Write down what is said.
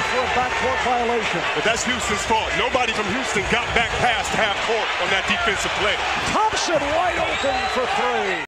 for a backcourt violation. But that's Houston's fault. Nobody from Houston got back past half court on that defensive play. Thompson wide open for three.